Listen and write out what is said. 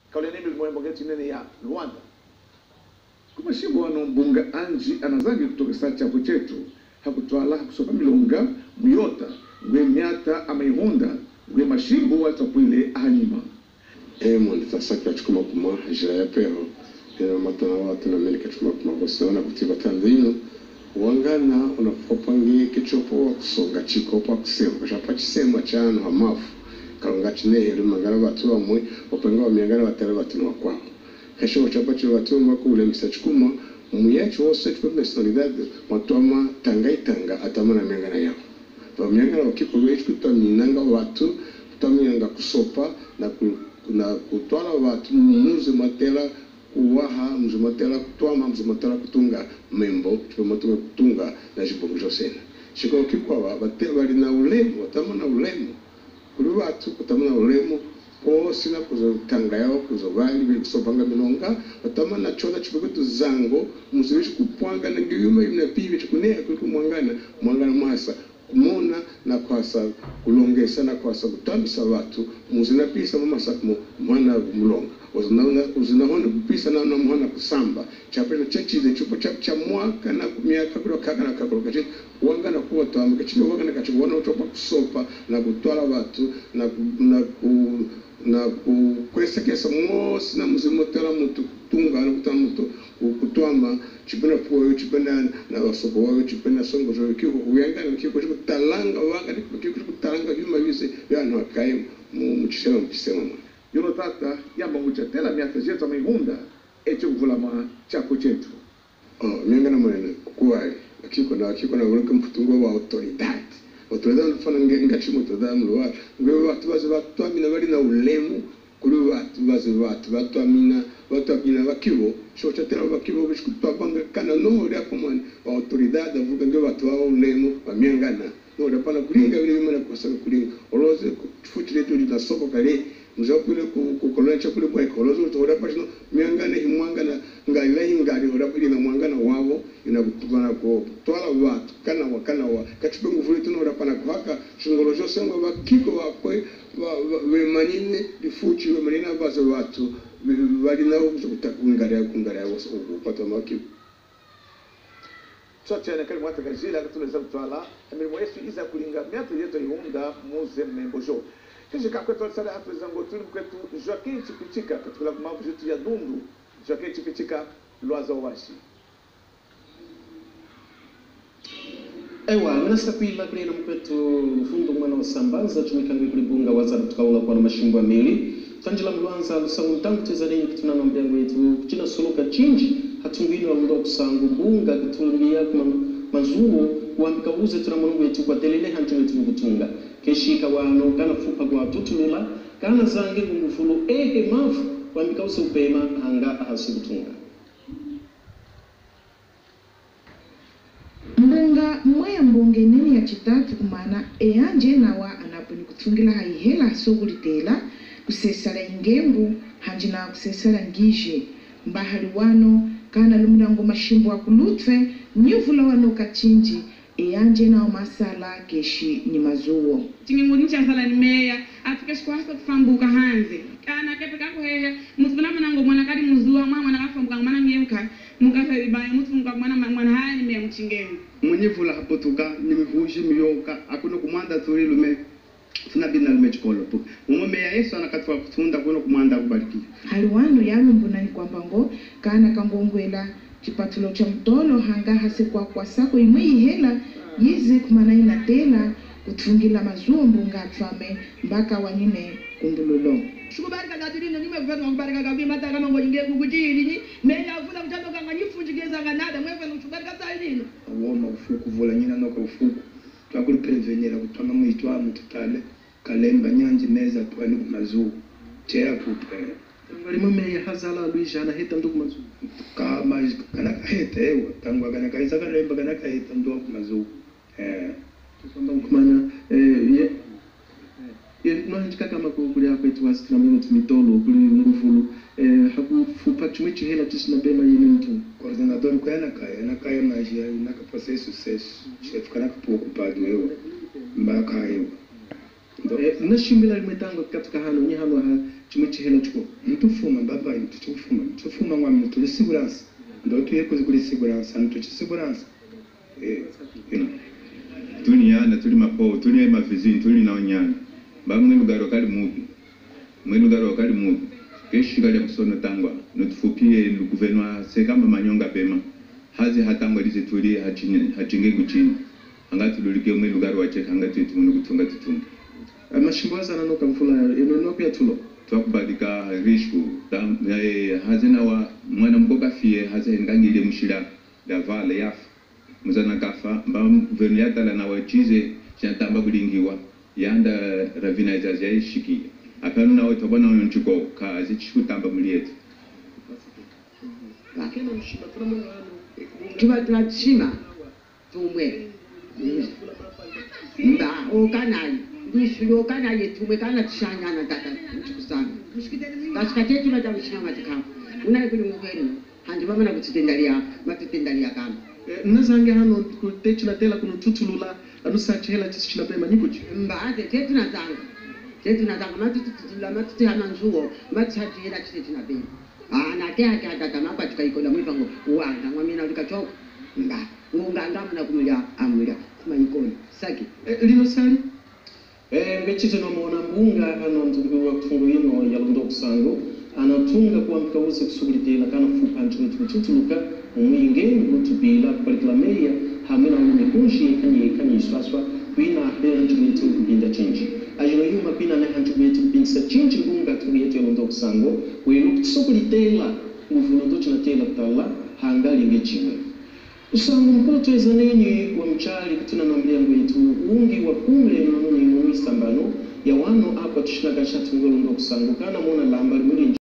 kaule nimi mwembo geti nene ya Luanda kuma shibo wano mbunga anji anazangi kutoka saa chapo chetu hakutwala hakusopa milonga muyota ngwe miata amaihonda ngwe mashimbo watapuile ahanyima mwani tasaka chukuma kuma jira ya peho ina matana watu na melika chukuma kuma bosiona kutiba tanzino wangana unapopangi kichopo wa kusonga chiko pa kusema kashapa chisema chano hamafu kalonga chinehe mangana watu wa mwe wapenga wa miangana watara watu na wakwao kasho wachapa chilo watu mbakule misachukuma muyachi wose chukuma solidade watuama tangaitanga atama na miangana yao wa miangana wakipo wechi kutaminanga watu kutaminanga kusopa na kutwala watu muze matela kuwaha mzumatela kutwama mzumatela kutunga membo chumatela kutunga na jibongo josena shiko kikwa bali na ulemo watamana ulemo kuli watu kutamana ulemo po sina kuzotanga yao kuzobali bikusopanga milonga watamana chona chipeketu zango muziwishi kupwanga na ngiyuma ina pibi chikunea kuliko mwangana mwasa kumona na kwasa kulongesa na kwasa kutamisa watu muzina pisa mama sakmo mwana mulonga uzinahona kupisa na mwana kusamba chapela chachize chupo cha mwaka na miaka kwa kaka na kakolo kachi wanga na kuwa tamu kachi wanga na kachi wana utopa kusopa na kutwala watu na kwesa kesa mosi na muzimotela mtu tunga na kutama mtu kutwama chipena puwa chipena na wasopo wao chipena songo jo kiko uyanga na kiko talanga wanga kiko talanga yuma yuse yana wakai mchisema mwa yono tata yamba muchatela miaka zetu amaihunda echo kuvulama chako chetu mianga na mwana kuwali akiko na ulika mkutungo wa autoridad mfana ngachimo tadamu wa ngwe watu watu amina bali na ulemu kuri watu amina wakibo shocha tela wakibo bishikutwanga kana no ya komani wa autoridad avuga ngwe watu wa ulemu wa miangana no dapana kulinga bile bimana kusaka kulinga oloze kufutile tu na soko kale muzakule kukolona chakule kwa ekolozo tora pashino miangana himwangana ngailahi ngari ora pili na mwangana wabo inakutubana ko twala watu kana wa kachipengu fulito no rapana kwaka shingolojo sengwa bakiko wakwe wemanine difuchi wemanina bazo watu bali nao kutakungaria upata maki chote na kali mwata kajila katuleza twala amiri yesu iza kulinga miatu yetu ihunda muze membojo kisha kakwetu sala hatu zango tuli kwetu Joaquim Chipichika katika mambo yetu ya Dundu Joaquim Chipichika Lwaza Washi ewa nasa kuila kulena mkwetu fundo mwana wa sambanza tumikangwe kulibunga wazara tukaula kwa na mashimbo amili tanjila mluanza lusangu tangu tezanenye kutunana mbiangu yetu kuchina soloka chinji hatungwini wa mdo kusangu bunga kutungia kuma mazuo kuambika uze tunamungu yetu kwa telele hantu yetu kutunga keshika wano kana fupa kwa tutulula kana zange ngufulu mafu kuambika uze upema hanga hasibutunga mbunga mwaya mbunge nini ya chitatu kumana eanje nawa anapuni kutungila haihela sogulitela kusesala ingembu hanjina kusesala ngije mbahali wano kana lumulango mashimbo akulutwe nyuvula wano kachinji eanje na masala keshi ni mazuo tingingunisha sala ni meya afikeshi kwa hasa kufambuka hanze kana kepe kako hehe musibuna mwanango mwana kadi muzua mwana kafambuka mwana ngiyemka mukasa ibaya mutunga mwana haya ni meya mchingeni mwenyevula hapo tuka nimevuje miyoka akuna kumanda tuli lume tunabina lume chikolo tu meya Yesu anakatwa kutunda kuno kumanda kubariki haliwano yalo mbona ni kwamba ngo kana kangongwela chipatulo cha mtolo hanga hase kwa sako imwe hela yizi kumana inatela kutungila mazuo mbunga atfame mbaka wanyine kumbululo shukubarika gadirino nimevena kubarika gabi mata kama ngo inge kukujini meya avula mtando kanga nyifunjigeza kanada mwevena kushubarika salino awoma ufuku vula nyina noka ufuku twakuli prevenira kutwana muitwa mututale kalemba nyanji meza twani kumazuo chera kupwe ngalimo meya hazala luijana heta ndo kumazuo kama kana kaheta ewa tangwa kana kaisa kalemba kana kaheta ndo kumazuo tusonda kumana nohanjika kama kukulia kwetu wasitira mwino tumitolo kuli ngufulu hakufupa chumichi hela tisina bema yini mtu coordenador kwa na kaya magia na kapasa sucesso chef kana kupokupadwa ewa mbaka ewa nashimila limetango katika hano ni hano ha chumichi hela chuko mtu fuma segurança ndo tuye kuri segurança nto segurança tuliana tuli mapo tuli mavizinho tuli na onyana bamwe lugaro kali mubi mwe lugaro kali mubi keshi kali kusono tangwa notufupie lu gouvernement c'est kama manyonga bema hazi hatangwa lize tuli hachinge kuchini angati lulike mwe lugaro wacheka angati tumu kutunga tutunga amashimbaza nanoka mfula eno pia tulo twakubadika risku hazina wa mwana mboka fie haza ngangile mushira davale yafa muzana kafa mba venu yatala na wachize chantamba kulingiwa yanda ravina ya shiki apanu na watu bana onchiko ka zichikutamba mulietu lakini mshiba tunamu tubatshima tumwe mba okanayi ndishulo kanayi tumwe kana tshanyana tata nchikusana kasikate na tamshanga tikhapo unayi kuli muveni handi vamana kutitendalia matitendalia kama nazange hano kutechila tela kunututulula anusachela chishila pema nikuchi mbaze tetunazanga matututula matutihana nzuo matsatira chisetina pema natehatata mapatikaikola mwipango uwanga mwamina ulikachoka mba ngungangama kumulya amulya kumaikona saki lino sali ngechite nomona mbunga ano ntungu wa kufungu yino ya londo kusango anatunga kuambika uze kusukulitela kana fupa nchwetu kututuluka umwinge ngutubila kupalikila meya hamwe na umikunshi kanyi iswaswa kuina hera nchwetu kubinda chinji ajino yuma kuina na nchwetu kubinsa chinji mbunga tungu yetu ya londo kusango welu kusukulitela nguvuno ndochi na tela kutala hangali ngechimwe usangu mpoto ezanenye wa mchali kutuna na mliangu yetu ungi wa kumle na nuni mwisambano ya wano hapa tushinaga shatu ngolo ndo kusangu kana mwana lambari